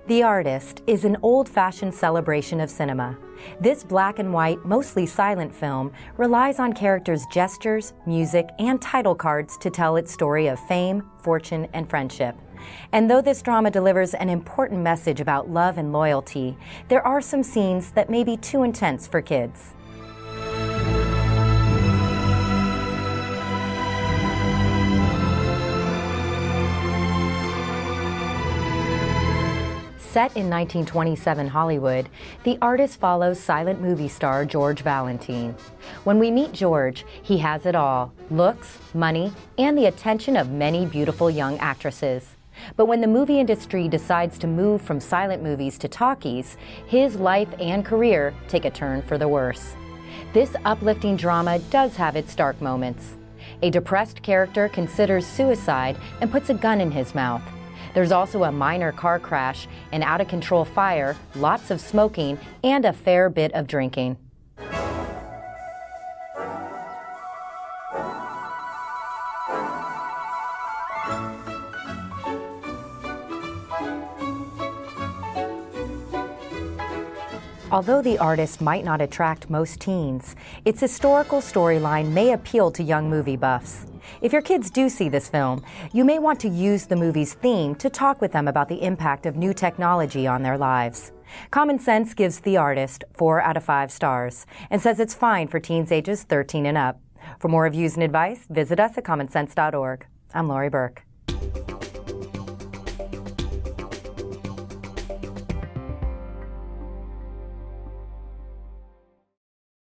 The Artist is an old-fashioned celebration of cinema. This black and white, mostly silent film relies on characters' gestures, music, and title cards to tell its story of fame, fortune, and friendship. And though this drama delivers an important message about love and loyalty, there are some scenes that may be too intense for kids. Set in 1927 Hollywood, The Artist follows silent movie star George Valentine. When we meet George, he has it all: looks, money, and the attention of many beautiful young actresses. But when the movie industry decides to move from silent movies to talkies, his life and career take a turn for the worse. This uplifting drama does have its dark moments. A depressed character considers suicide and puts a gun in his mouth. There's also a minor car crash, an out-of-control fire, lots of smoking, and a fair bit of drinking. Although The Artist might not attract most teens, its historical storyline may appeal to young movie buffs. If your kids do see this film, you may want to use the movie's theme to talk with them about the impact of new technology on their lives. Common Sense gives The Artist 4 out of 5 stars and says it's fine for teens ages 13 and up. For more reviews and advice, visit us at commonsense.org. I'm Lori Burke.